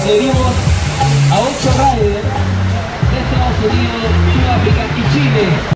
Conseguimos a 8 riders de Estados Unidos, Sudáfrica y Chile.